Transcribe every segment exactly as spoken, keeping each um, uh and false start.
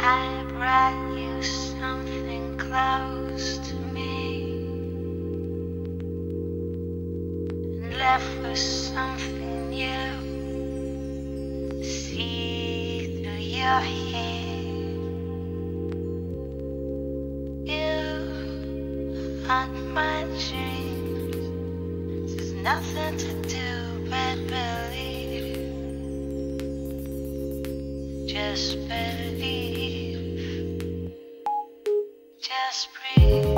I brought you something close to me and left with something new. See through your hair, you haunt my dreams. There's nothing to do but believe. Just believe. Just breathe.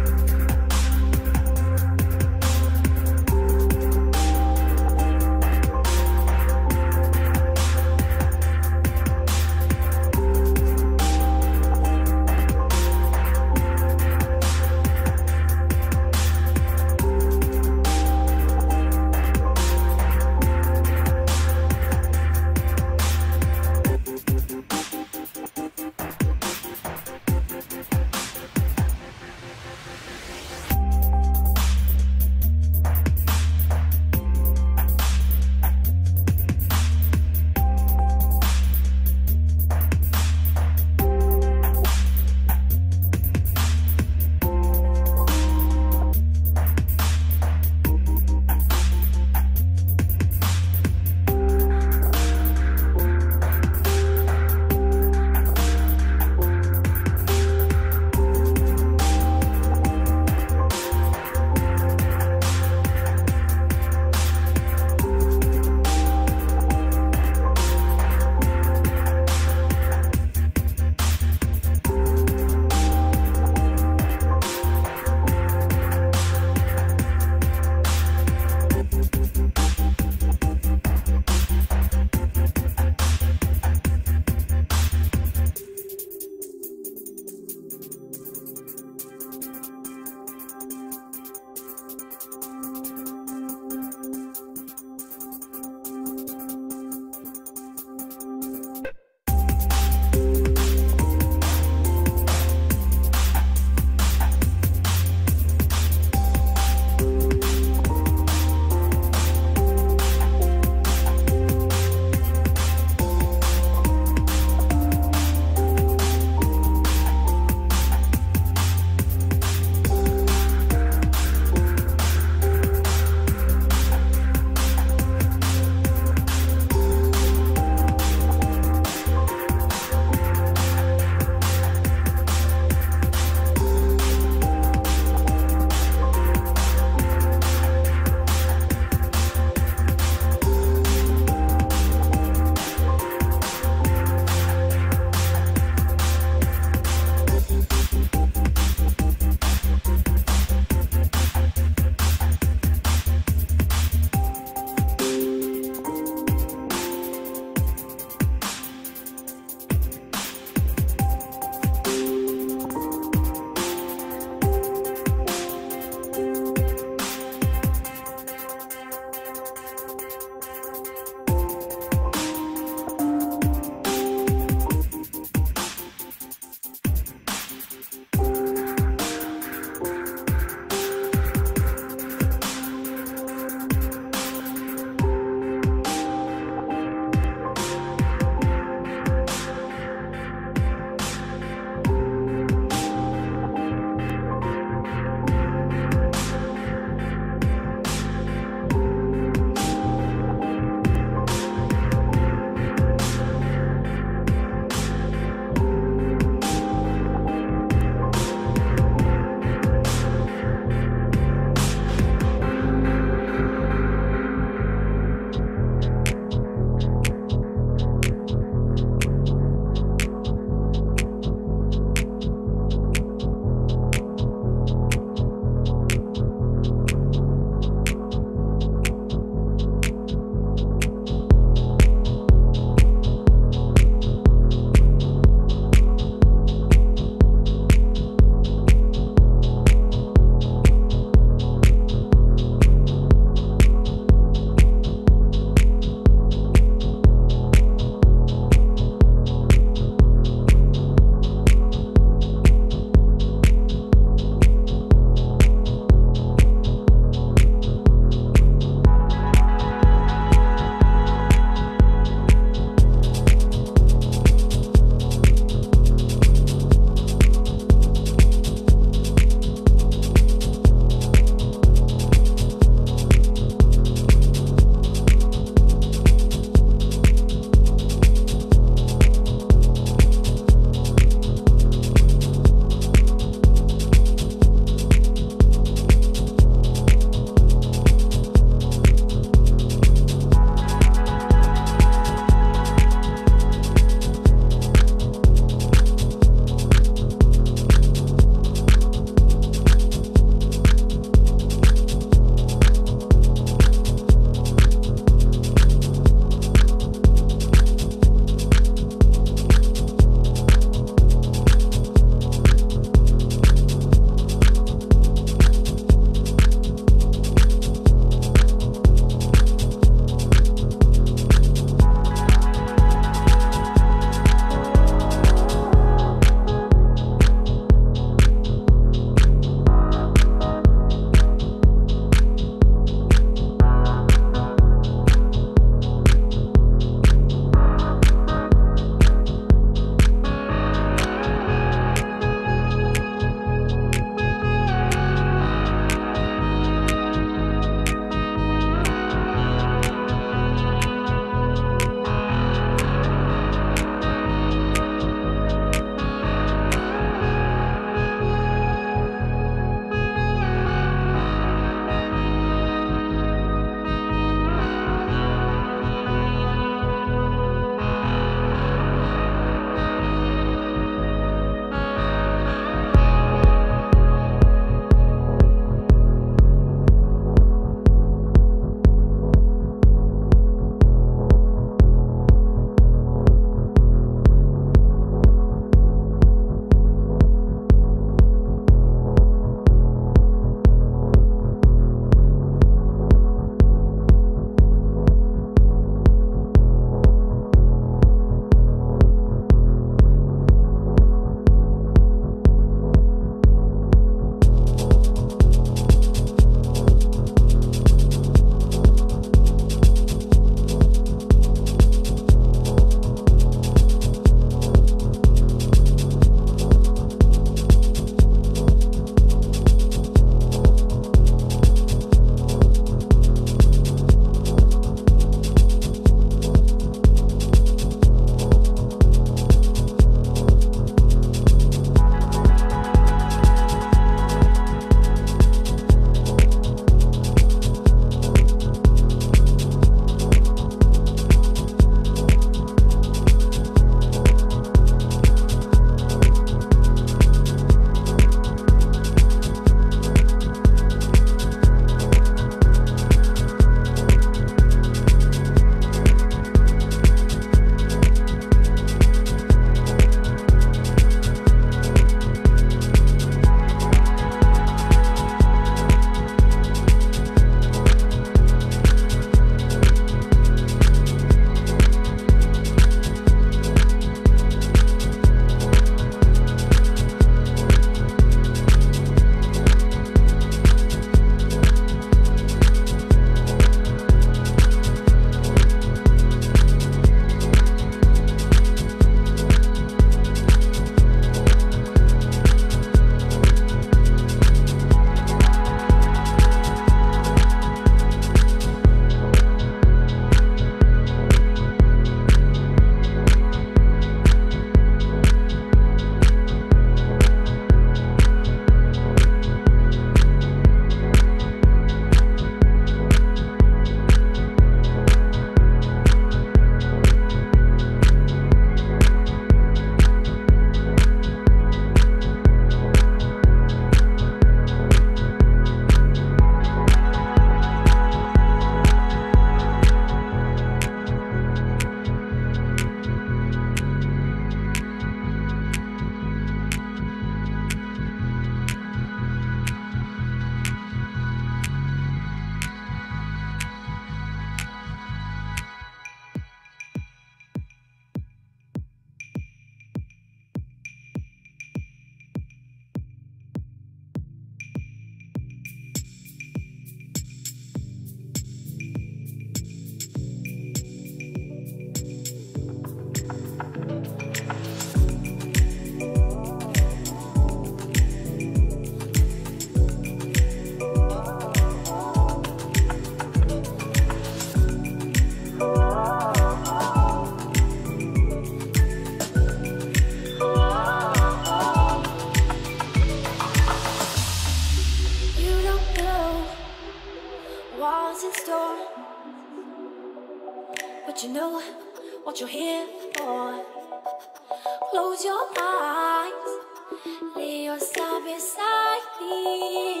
that you know what you're here for. Close your eyes, lay yourself beside me.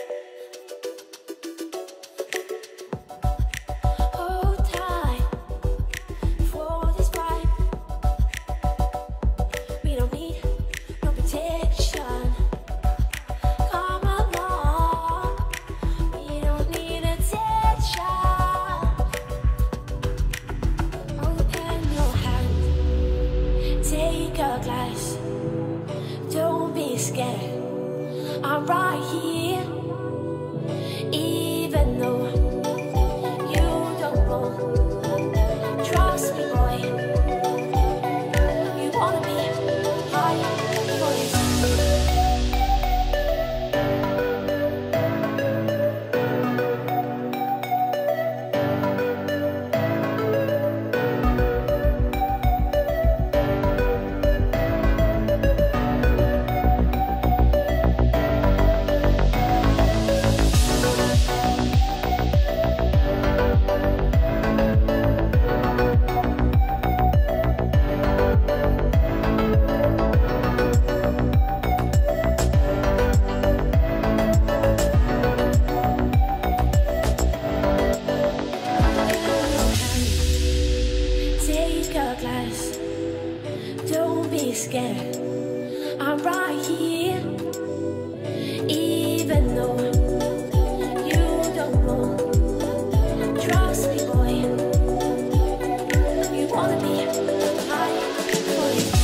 Hold tight for this vibe. We don't need no protection. Come along, we don't need attention. Open your hand, take a glass. Don't be scared, I'm right here. Even though you don't know, trust me, boy. You wanna be high for this. Scared, I'm right here. Even though you don't know, trust me, boy. You wanna be high for it.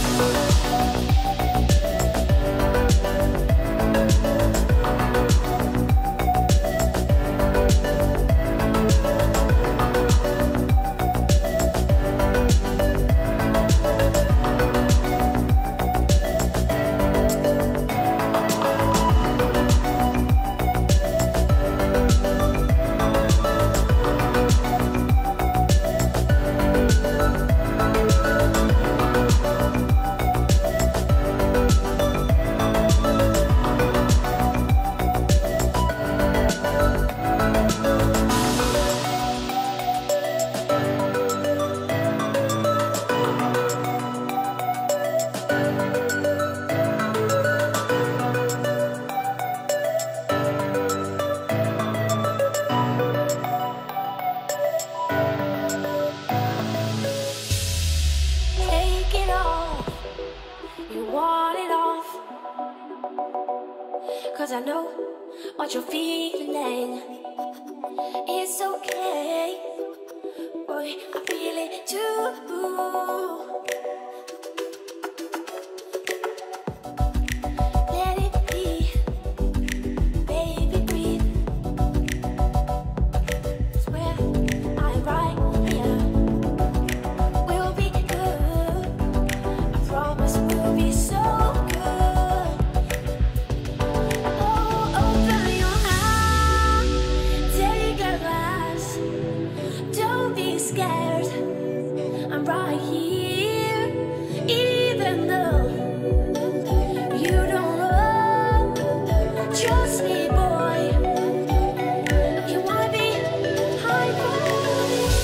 Cause I know what you're feeling. It's okay, boy, I feel it too. Let it be, baby, breathe. Swear I'm right here. We'll be good, I promise we'll be so good. Scared, I'm right here. Even though you don't know, trust me, boy. You wanna be high for me.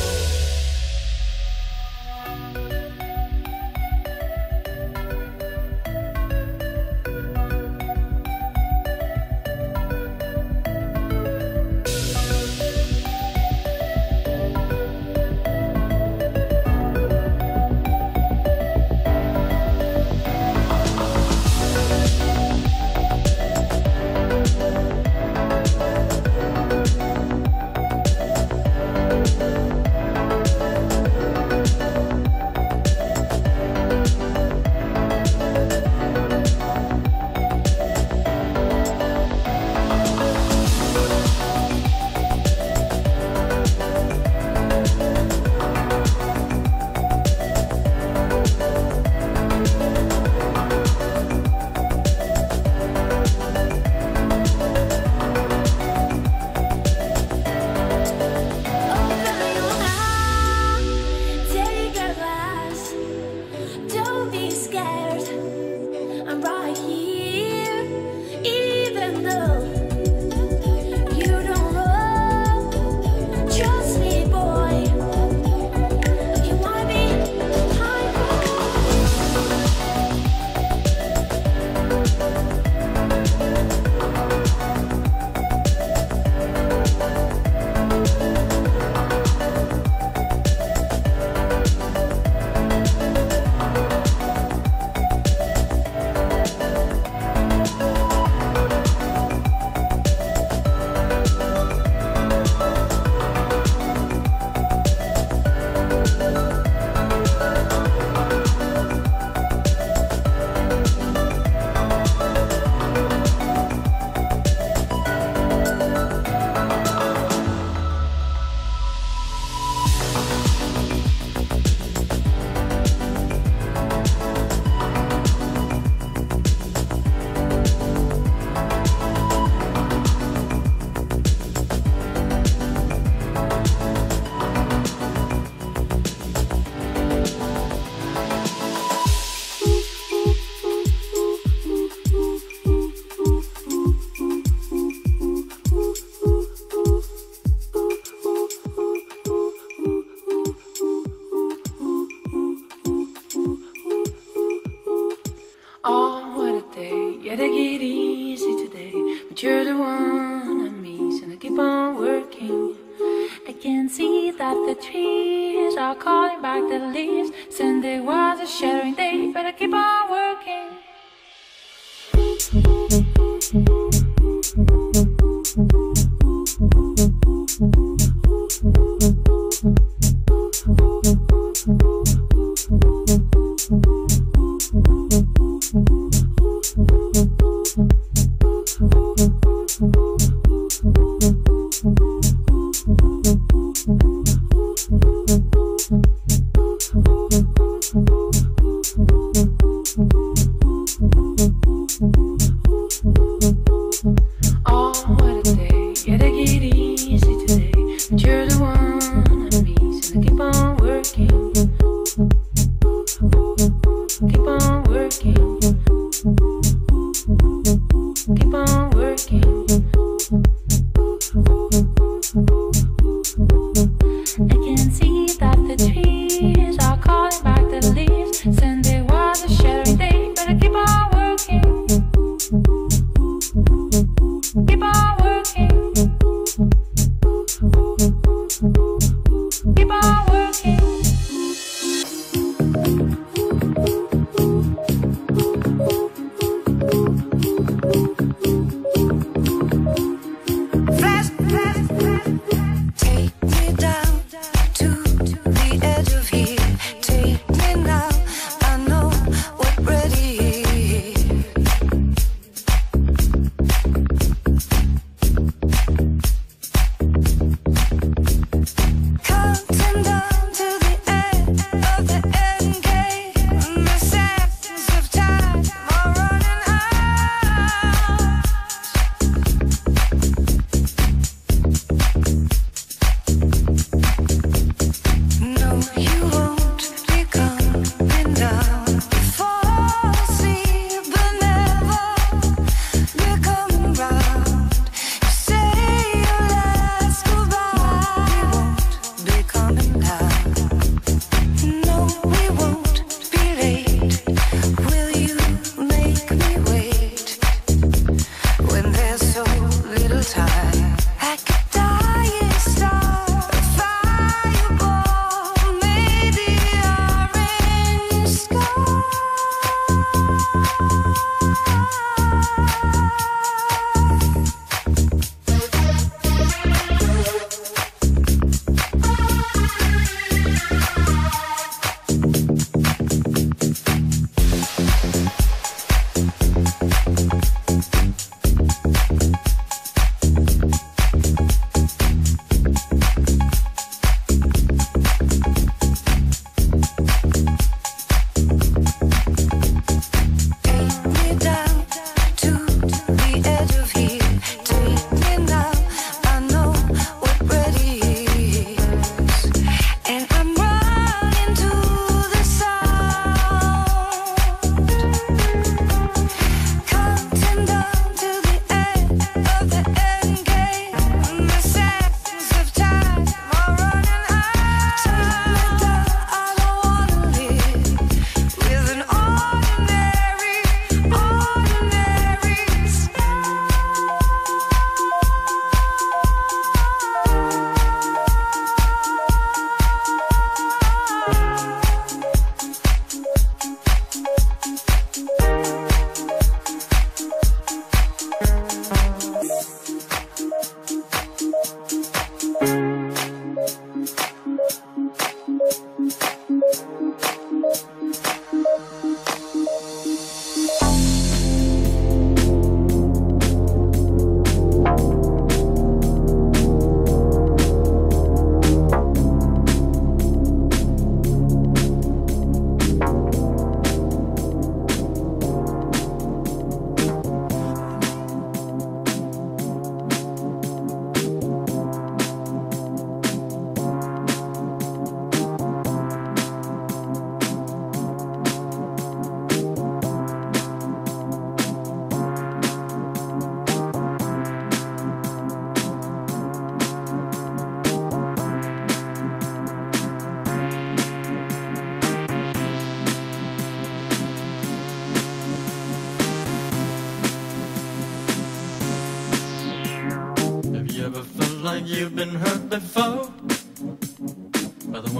trees are calling back the leaves. Sunday was a shattering day, but I keep on working.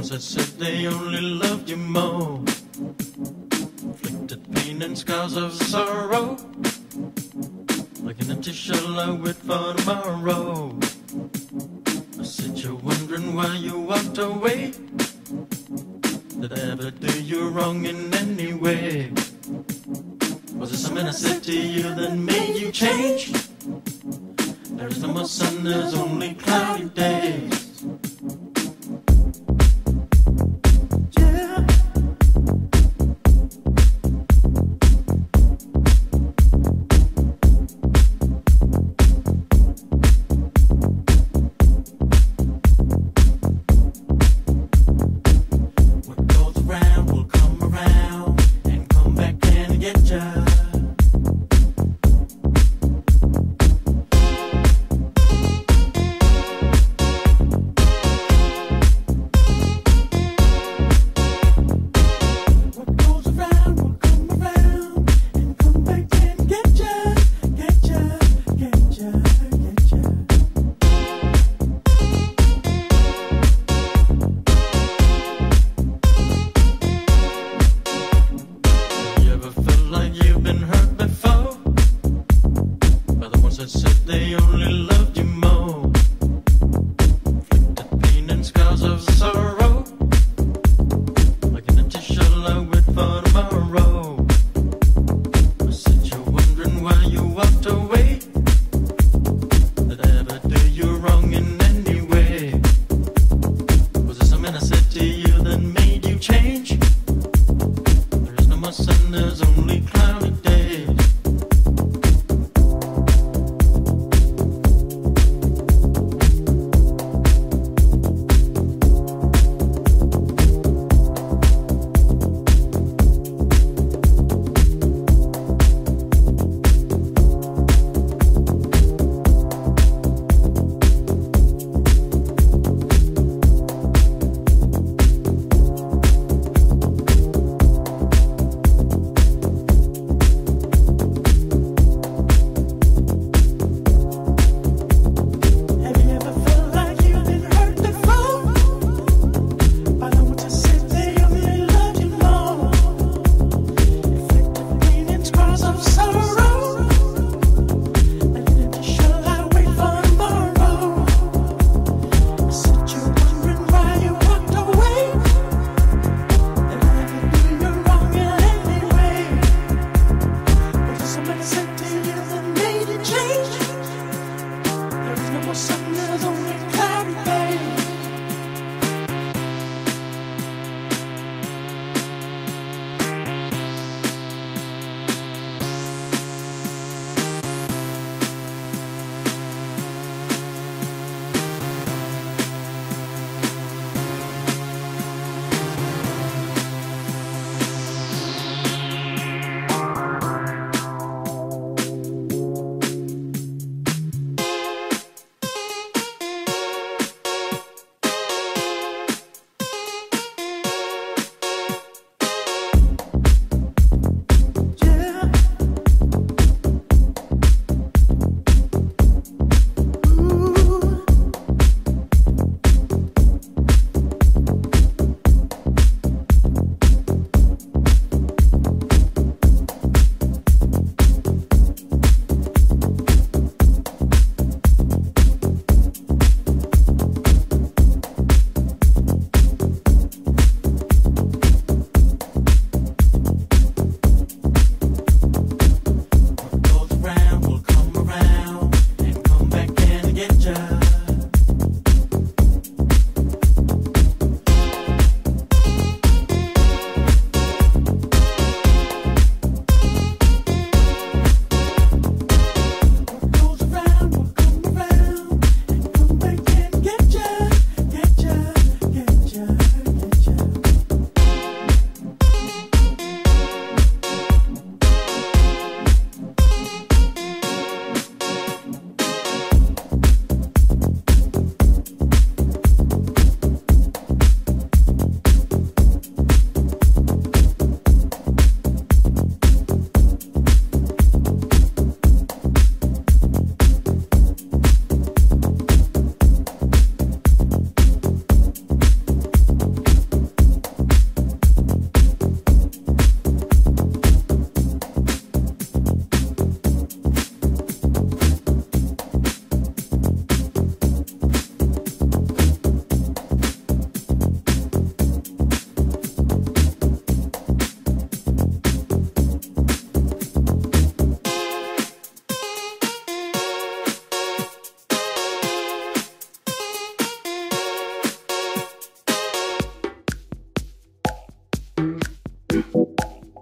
ones that said they only loved you more, inflicted pain and scars of sorrow, like an empty shell I wait for tomorrow. I said you're wondering why you walked away. Did I ever do you wrong in any way? Was it something I said to you that made you change? There is no more sun, there's only cloudy days.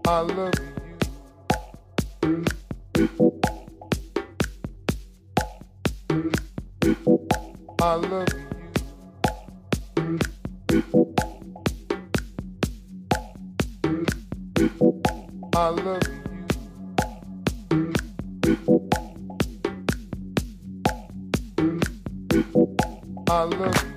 I love you. I love you. I love you. I love you.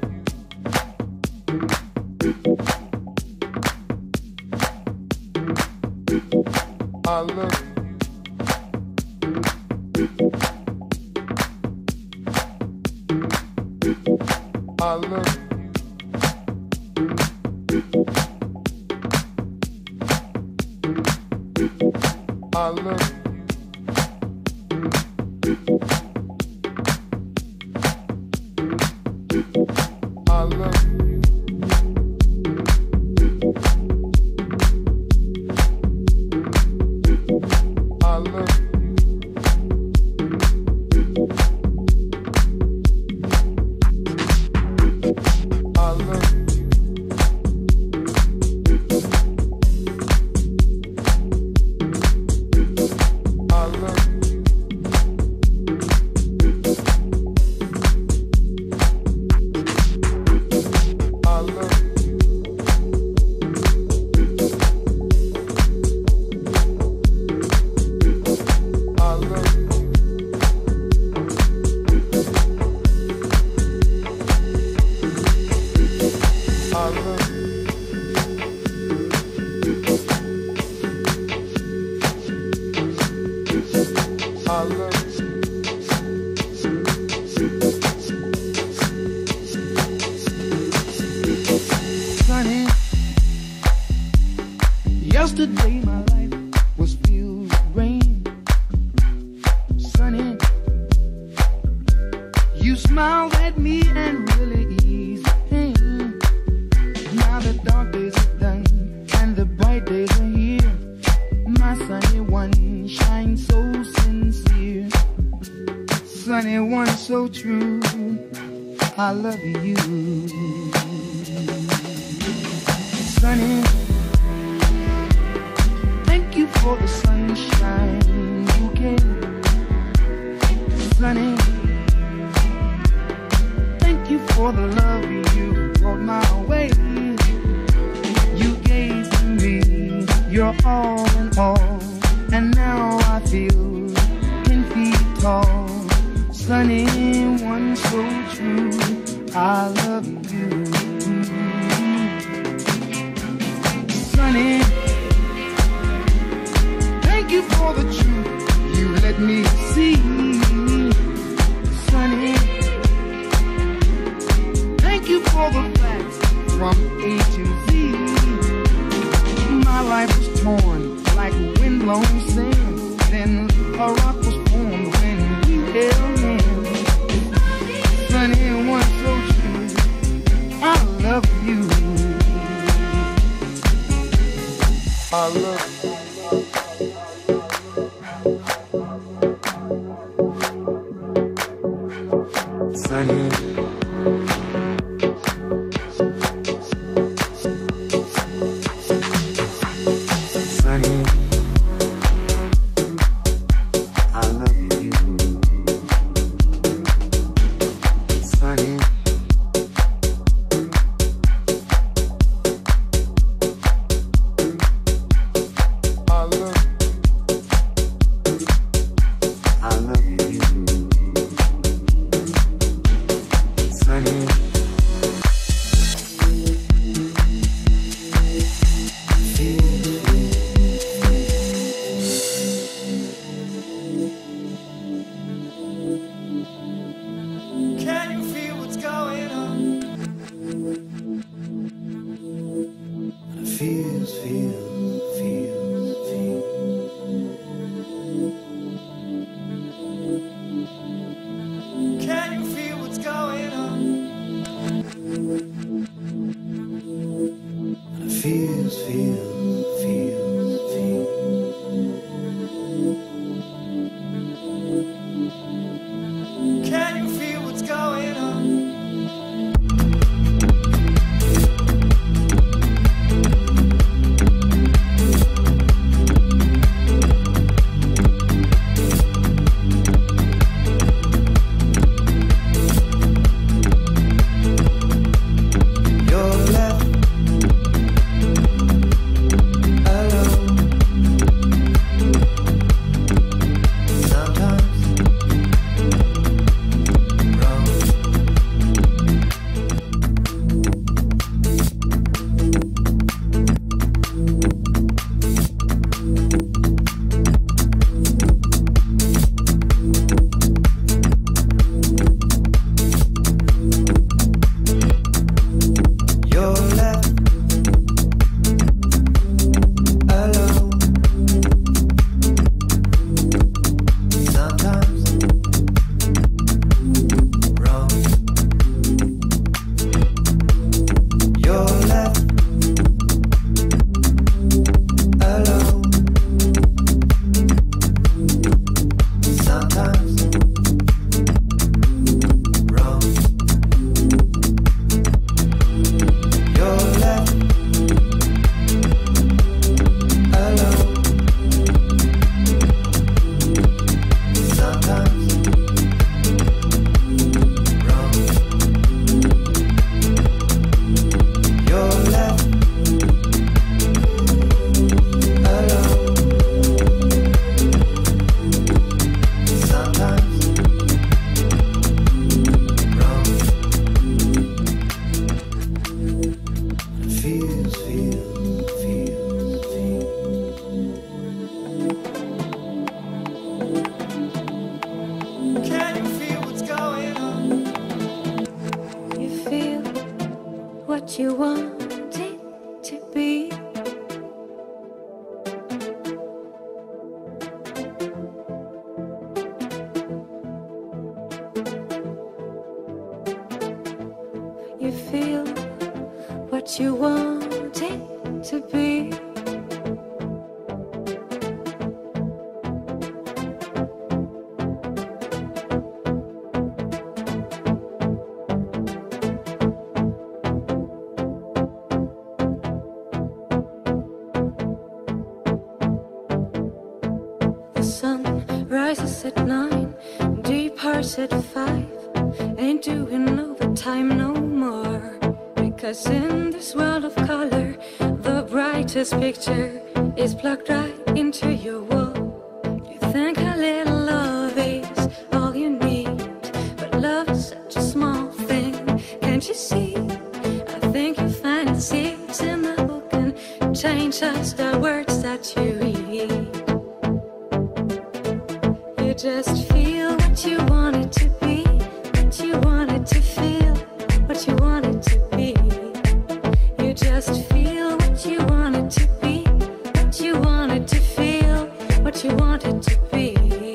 I love you. I love you. I love you. I love you. Yesterday my life was filled with rain. Sunny, you smiled at me and really eased the pain. Now the dark days are done and the bright days are here. My sunny one shines so sincere. Sunny one so true, I love you. Sunny, thank you for the sunshine you gave. Sunny, thank you for the love you brought my way. You gave to me your all in all, and now I feel ten feet tall. Sunny, one so true, I love you. Sunny, thank you for the truth you let me see. Sunny, thank you for the facts from A to Z. My life was torn like windblown sand, then a rock was formed when we held hands. Sunny, one so true, I love you. I love you. Sunny, Sunny, I love you. Sunny, I love I love you. Sunny, Can you feel what's going on? it feels, feels, feels, feels. Can you feel what's going on? It feels, feels, feels, feels. Can you feel what's going on? deep to be. The sun rises at nine, departs at five. Ain't doing overtime no more. Because in this world of color, the brightest picture is plugged right into your wall. You think a little love is all you need, but love is such a small thing, can't you see? I think you find the seeds in the book and change just the words that you read. You just feel what you want it to be, what you want it to feel, what you want it to be. You just feel what you want it to be, what you want it to feel, what you want it to be.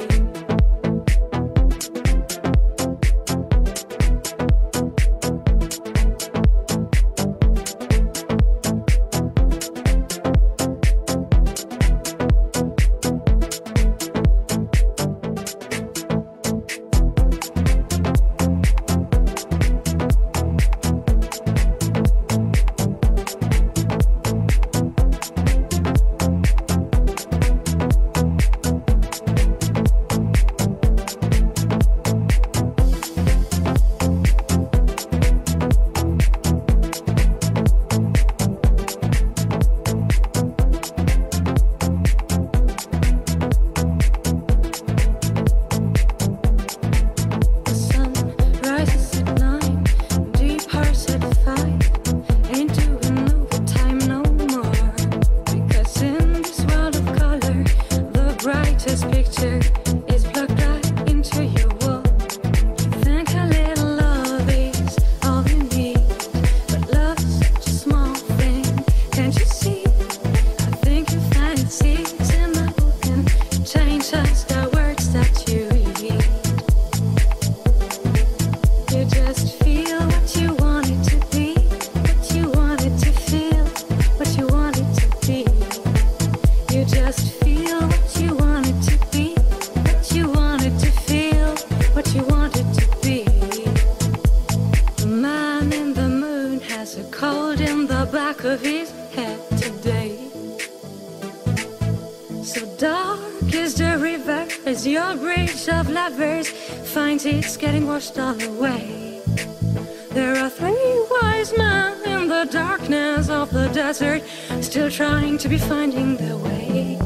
It's getting washed all away. There are three wise men in the darkness of the desert, still trying to be finding their way.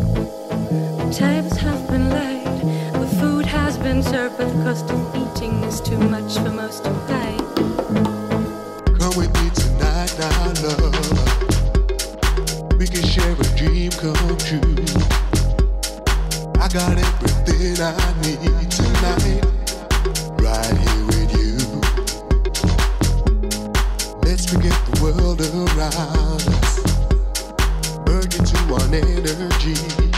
The tables have been laid, the food has been served, but the cost of eating is too much for most to pay. Come with me tonight, now, love. We can share a dream come true. I got everything I need tonight, right here with you. Let's forget the world around us, merge into one energy,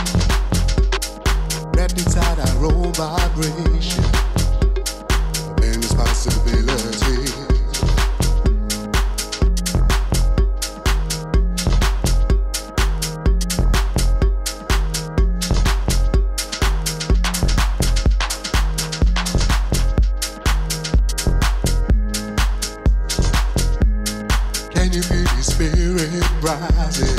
wrapped inside our own vibration, endless possibilities. Rising.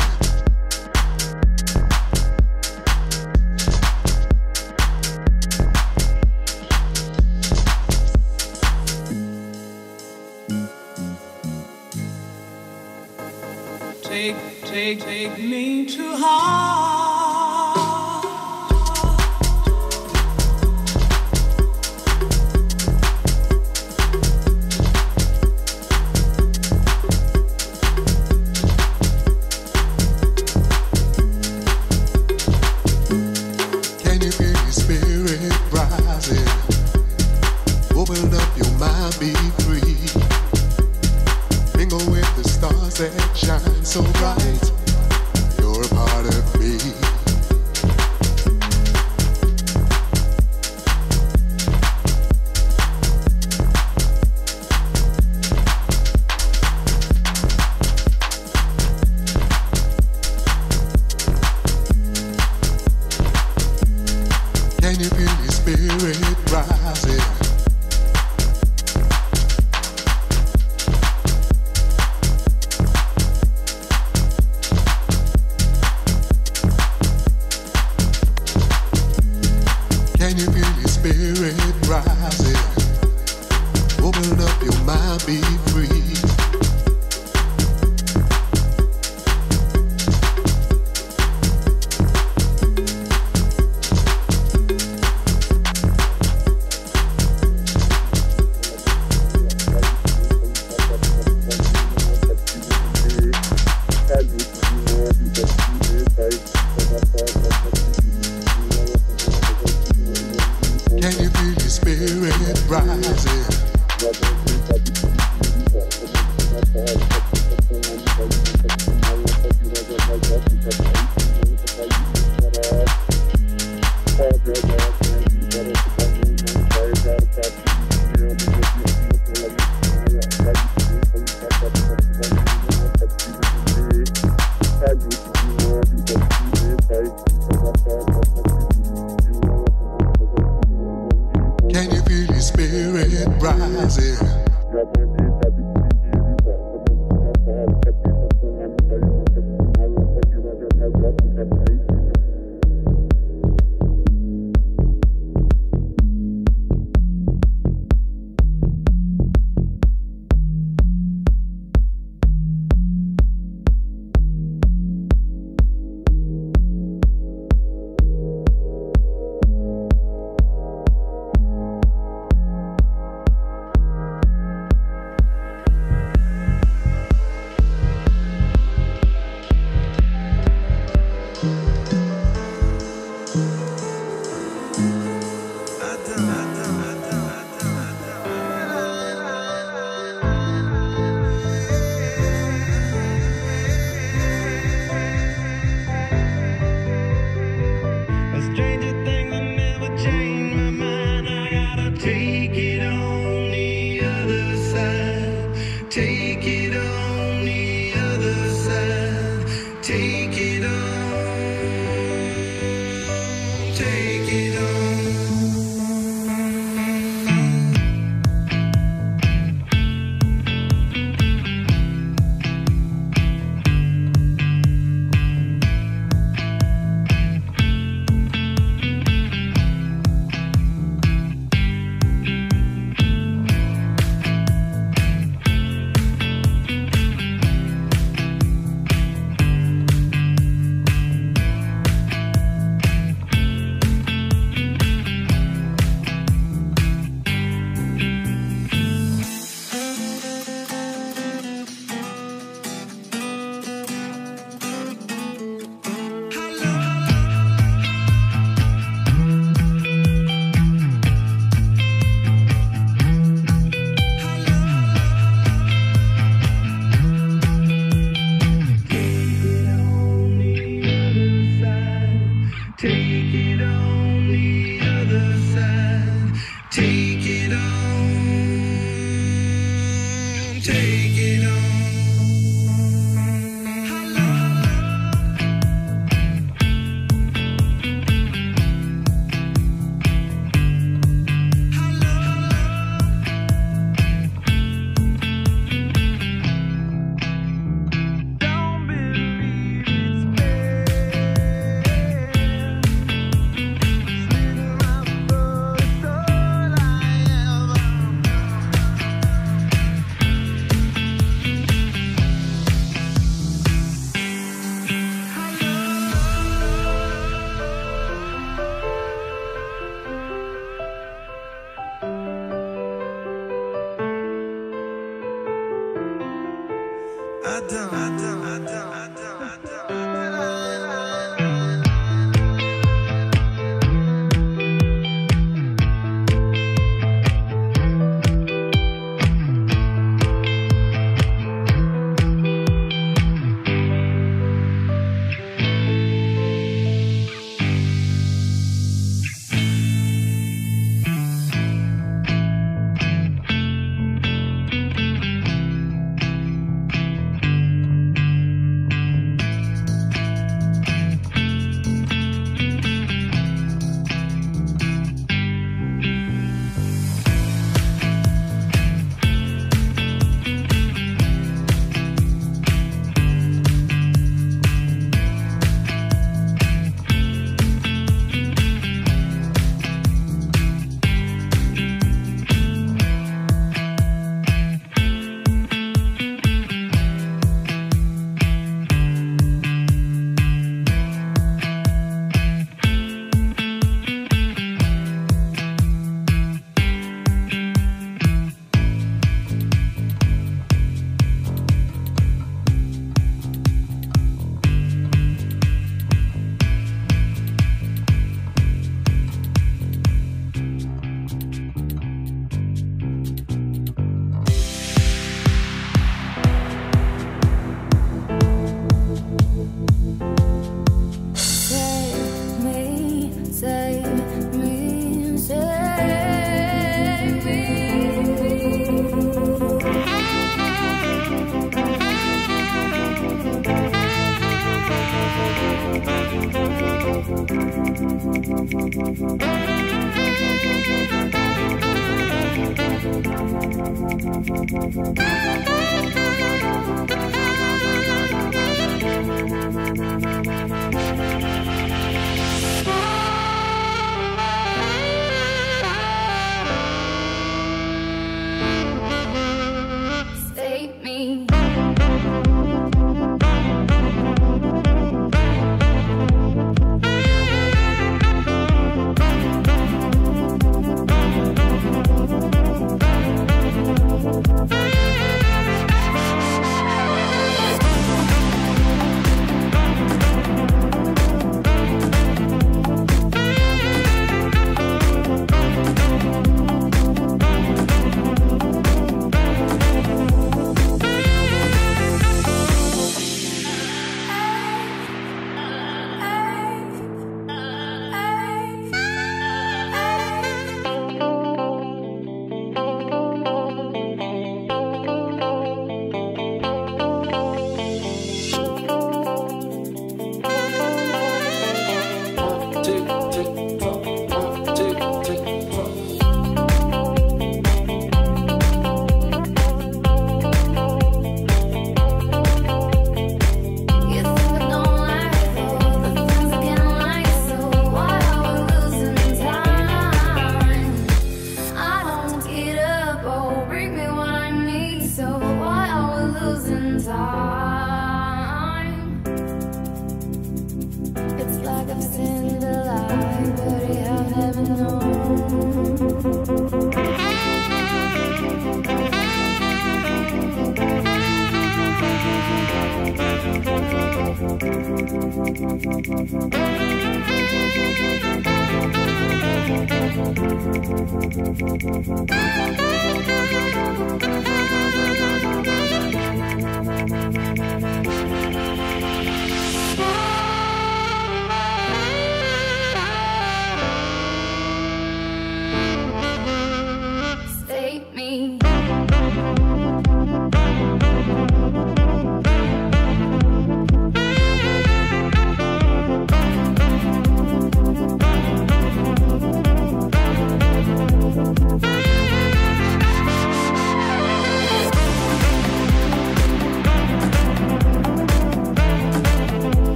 Take, take, take me to heart. So bright, you're a part of me. Can you feel your spirit rising? Can you feel your spirit rising?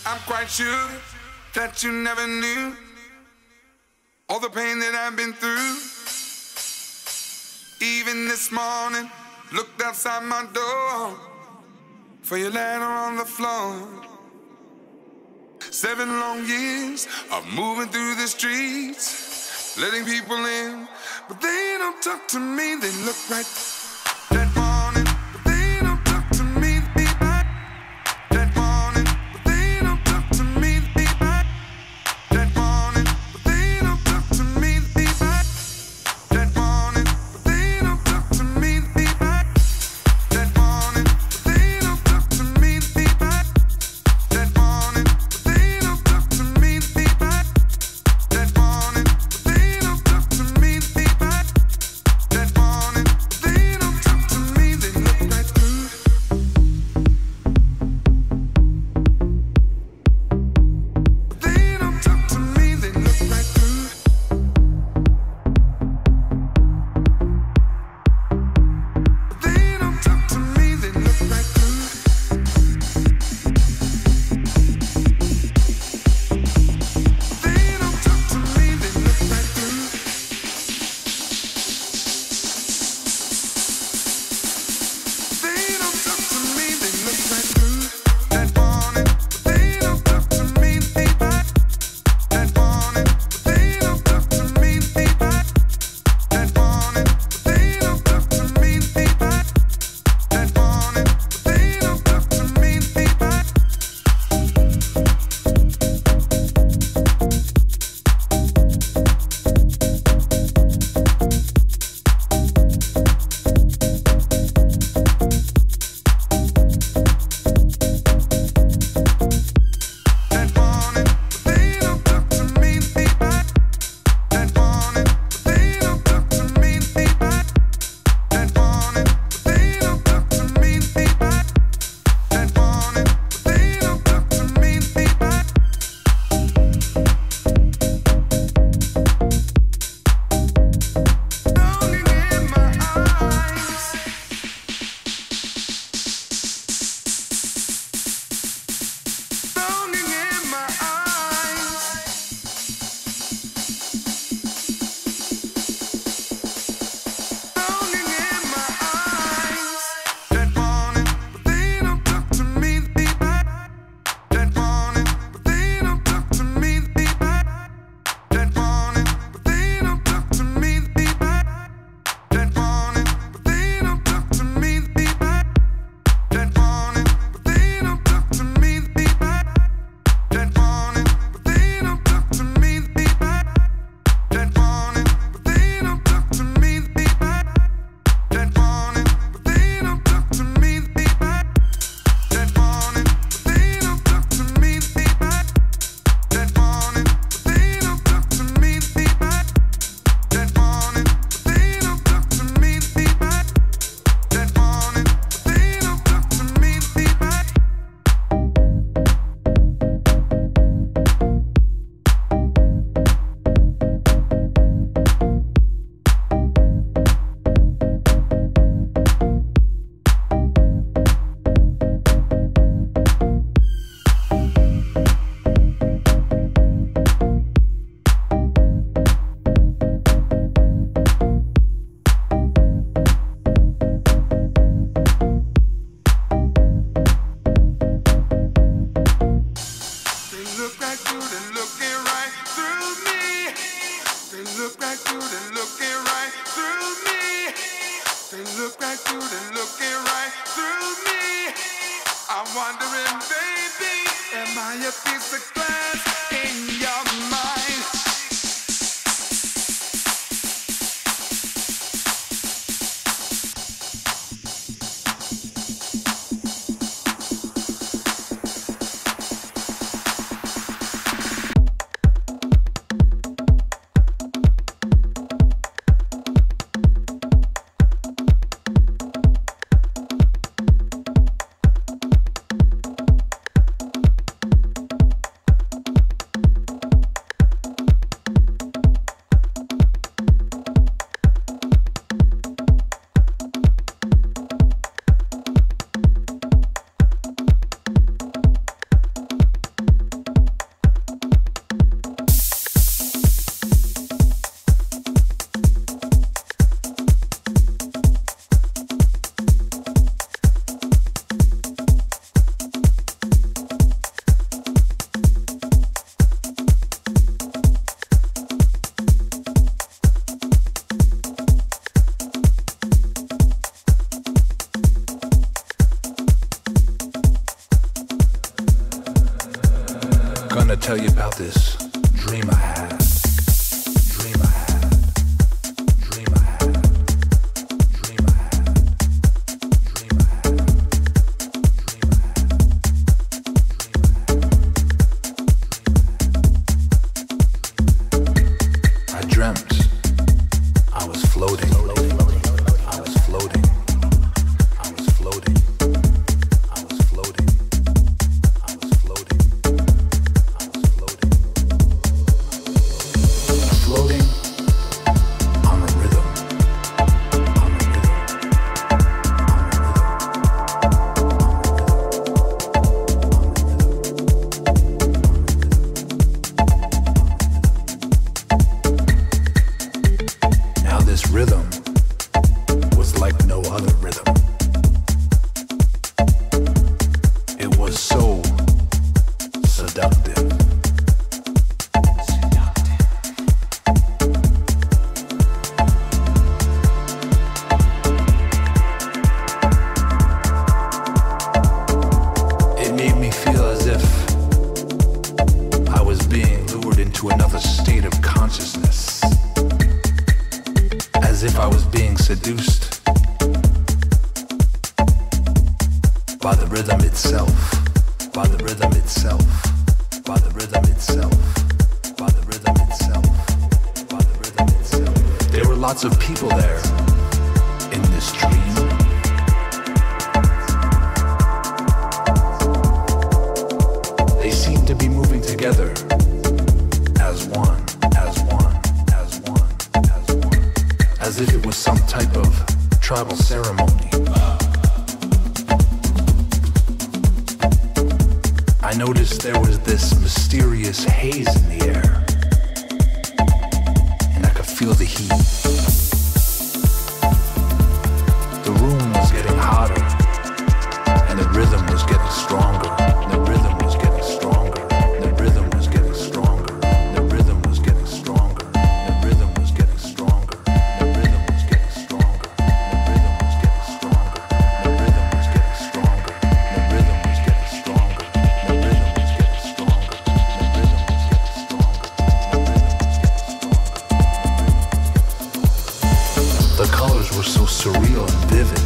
I'm quite sure that you never knew all the pain that I've been through. Even this morning, looked outside my door for your letter on the floor. Seven long years of moving through the streets, letting people in, but they don't talk to me. They look right that morning, but they don't talk to me. Be back that morning, but they don't talk to me. Be back that morning, but they don't talk to me. Be back that morning, but they don't talk to me. Be back that morning, but they don't talk to me. Be back that morning, but they don't talk to me. Be back that morning, but they don't talk to me. Be back that morning, but they don't talk to me. They look right through. But they don't talk to me. They look right through. But they don't talk to me. They look right through. They don't talk to me. They look right through. They don't talk to me. They look right through. That morning, but they don't talk to me. Be back that morning, but they don't talk to me. Be back that morning, but they don't talk to me. Be back that morning, but they don't talk to me. Be back. That morning, but they don't talk to me. Be back that morning, but they don't talk to me. Be back that morning, but they don't talk to me. Be back that morning, but they don't talk to me. Be back. Longing in my eyes. Longing in my eyes. Longing in my eyes. That morning, but they don't talk to me. Be back that morning, but they don't talk to me. Be back that morning, but they don't talk to me. Be back that morning, but they don't talk to me. Be back that morning, but they don't talk to me. Be back that morning, but they don't talk to me. Be back that morning, but they don't talk to me. Be back that morning, but they don't talk to me. Be back that morning, but they don't talk to me. Be back that morning, but they don't talk to me. Be back that morning, but they don't talk to me. Be back that morning, but they don't talk to me. Be back. They look right through, they looking right through me. They look right through, they looking right through me. They look right through, they looking right through me. I'm wondering, baby, am I a piece of glass in your mind? gonna tell you about this dream I had. Dream I had. Dream I had. Dream I had. Dream I had. Dream I had. I dreamt I was floating. I was floating. I was floating. I was floating. I was floating. I was floating. Floating on a rhythm. On a rhythm. Now this rhythm was like no other rhythm. It was so seductive. It made me feel as if I was being lured into another state of consciousness. As if I was being seduced by the rhythm itself, by the rhythm itself, by the rhythm itself, by the rhythm itself, by the rhythm itself. There were lots of people there in this dream. They seemed to be moving together as one, as one, as one, as one, as if it was some type of tribal ceremony. I noticed there was this mysterious haze in the air, and I could feel the heat. The room was getting hotter, and the rhythm was getting stronger. The rhythm was getting stronger. The rhythm was getting stronger. The rhythm was getting stronger. The rhythm was getting stronger. The rhythm was getting stronger. The rhythm was getting stronger. The rhythm was getting stronger. The rhythm was getting stronger. The rhythm was getting stronger. The rhythm was getting stronger. The colors were so surreal and vivid.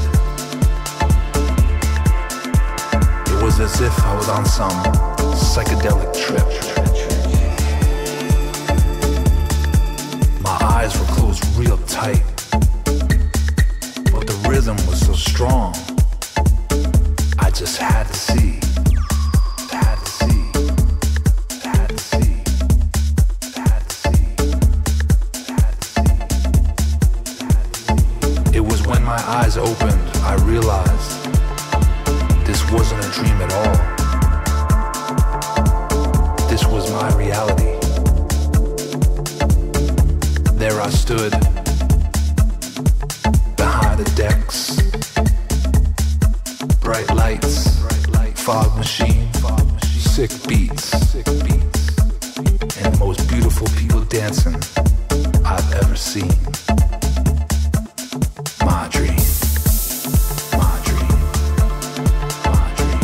It was as if I was on some psychedelic trip. My eyes were closed real tight, but the rhythm was so strong. I just had to see, had to see, had to see, had to see, had to see. It was when my eyes opened, I realized this wasn't a dream at all. This was my reality. There I stood, behind the decks, bright lights, fog machine, sick beats, and the most beautiful people dancing I've ever seen. My dream. My dream. My dream.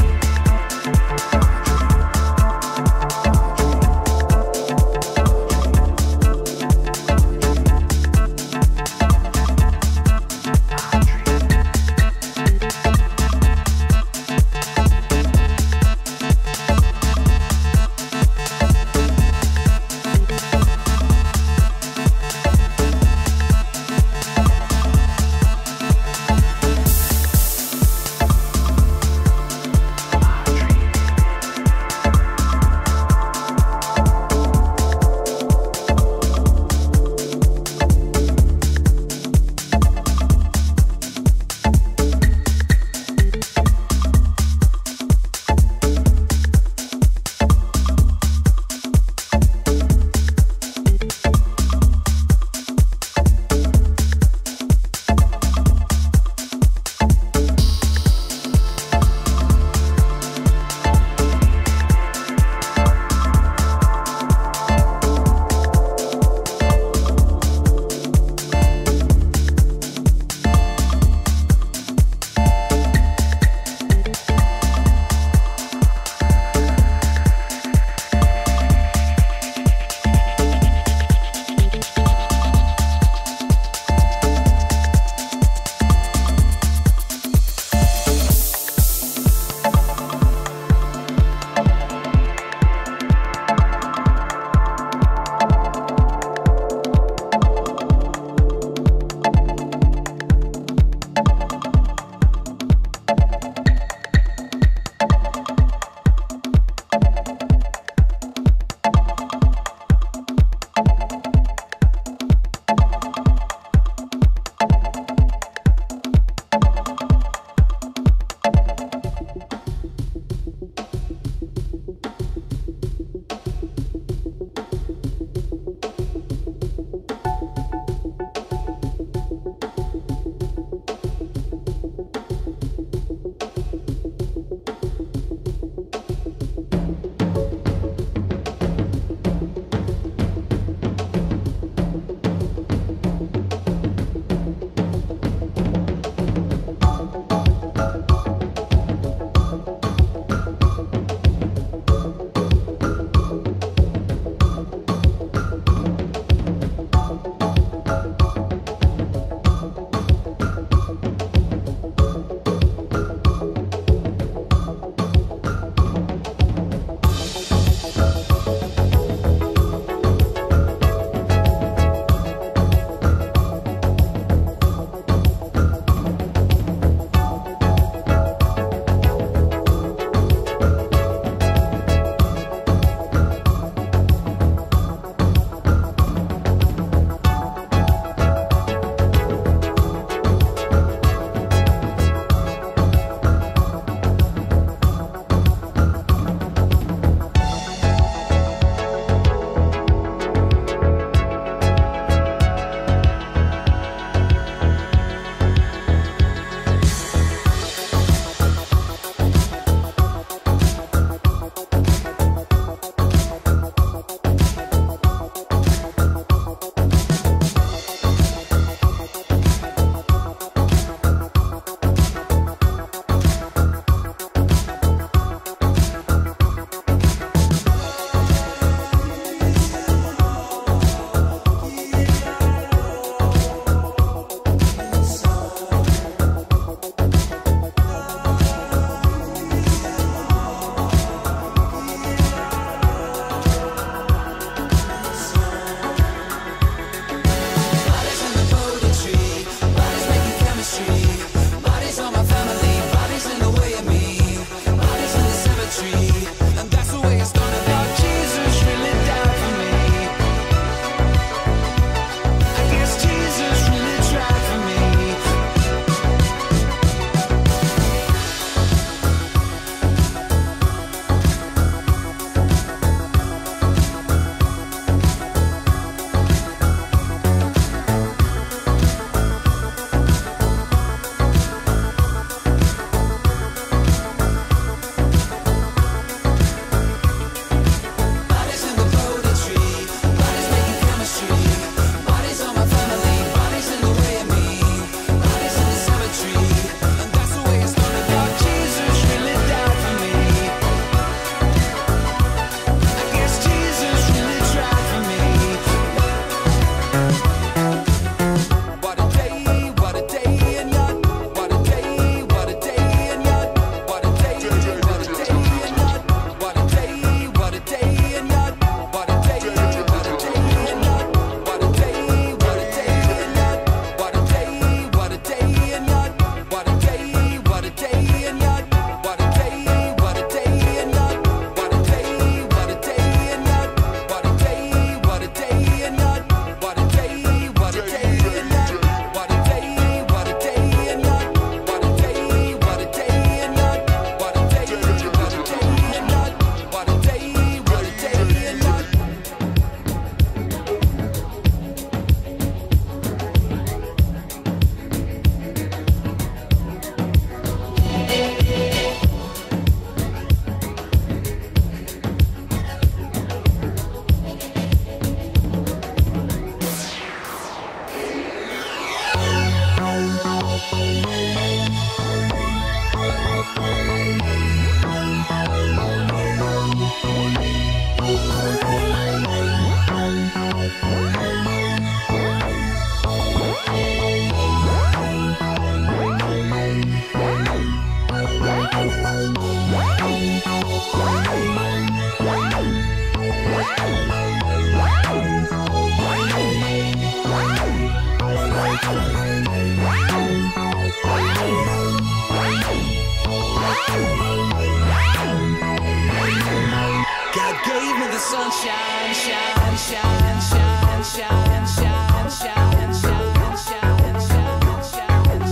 God gave me the sunshine, shine, shine, shine, shine, shine, shine, shine, shine, shine, shine,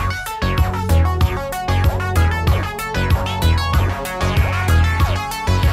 shine.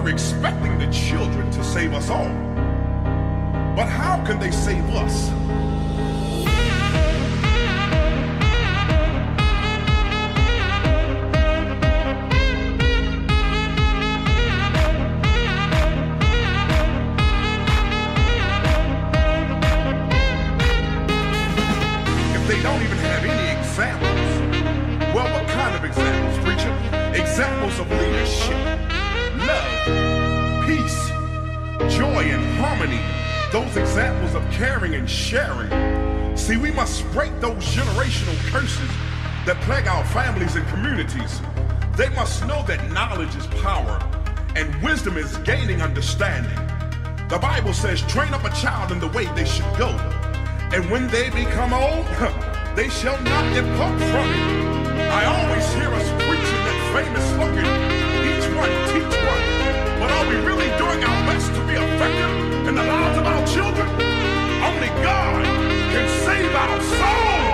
expecting the children to save us all. But how can they save us? They don't even have any examples. Well, what kind of examples, preacher? Examples of leadership, love, peace, joy, and harmony. Those examples of caring and sharing. See, we must break those generational curses that plague our families and communities. They must know that knowledge is power and wisdom is gaining understanding. The Bible says, train up a child in the way they should go. And when they become old, they shall not depart from it. I always hear us preaching that famous slogan, each one teach one. But are we really doing our best to be effective in the lives of our children? Only God can save our souls.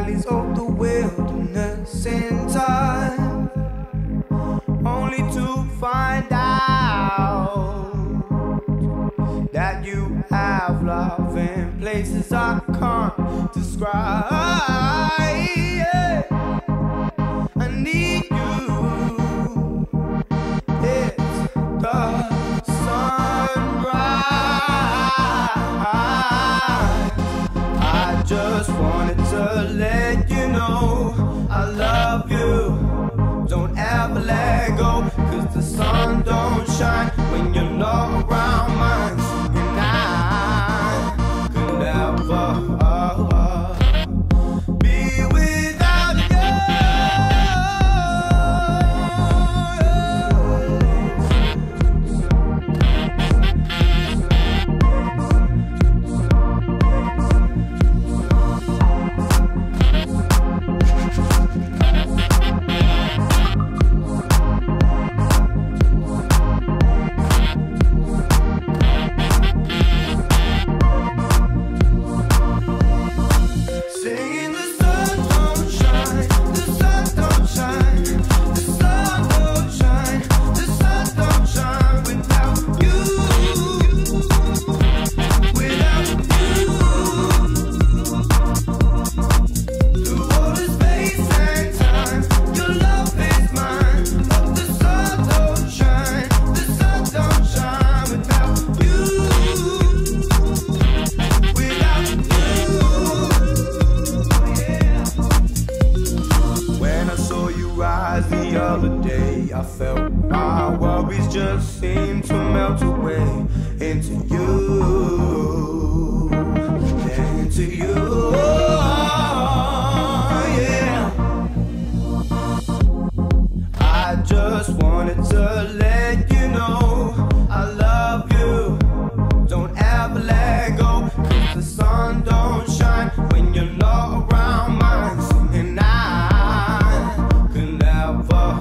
valleys of the wilderness in time, only to find out that you have love in places I can't describe. Yeah. I need you. It's the sunrise. I just wanted to let you know I love you. Don't ever let go, 'cause the sun don't shine when you're not around mine. And I could never uh, uh, be without you. I felt my worries just seemed to melt away into you, into you, yeah. I just wanted to let you know I love you. Don't ever let go, 'cause the sun don't shine when you're not around mine. And I could never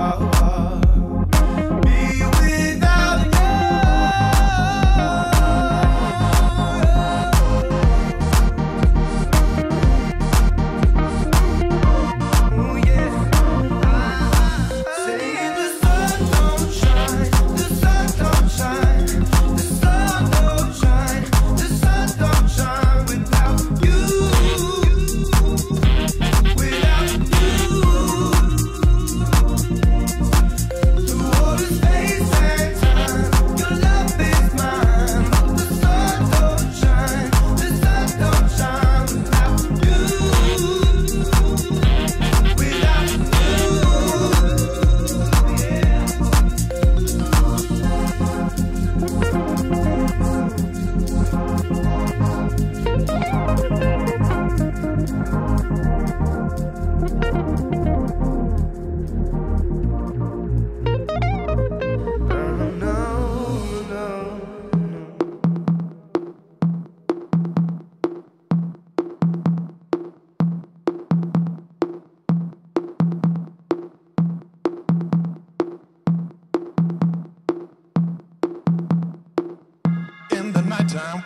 nighttime,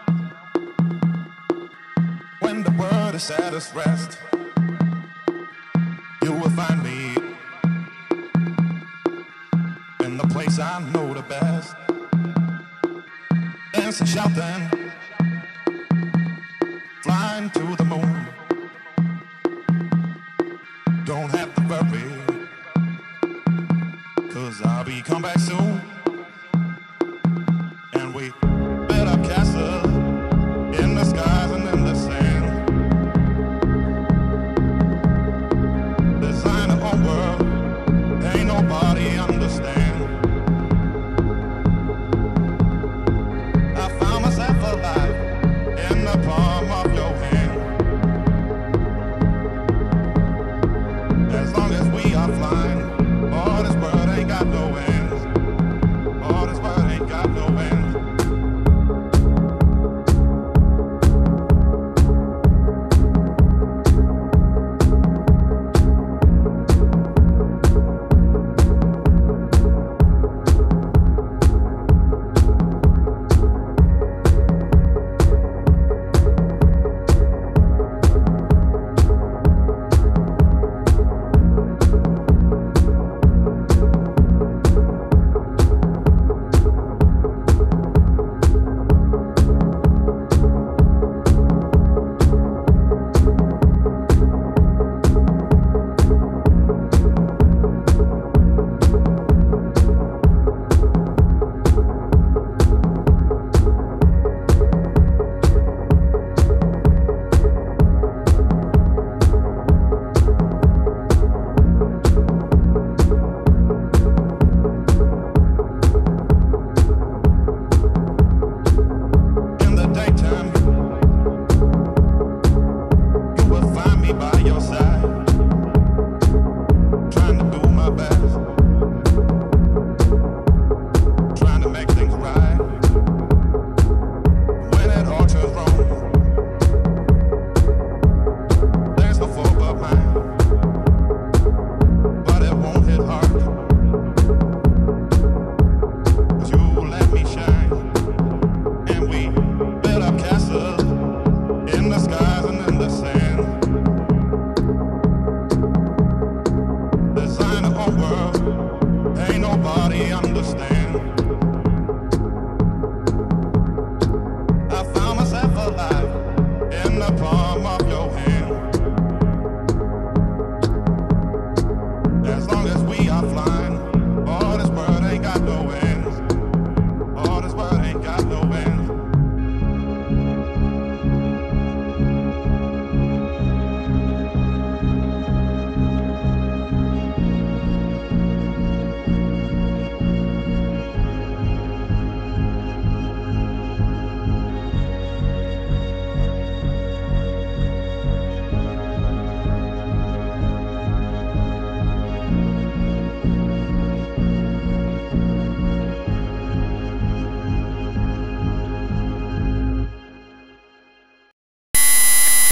when the world is at its rest, you will find me in the place I know the best, dancing, shouting, flying to the moon. Don't have to worry, 'cause I'll be come back soon. And we build up castles in the skies and in the sand, design a whole world ain't nobody understand.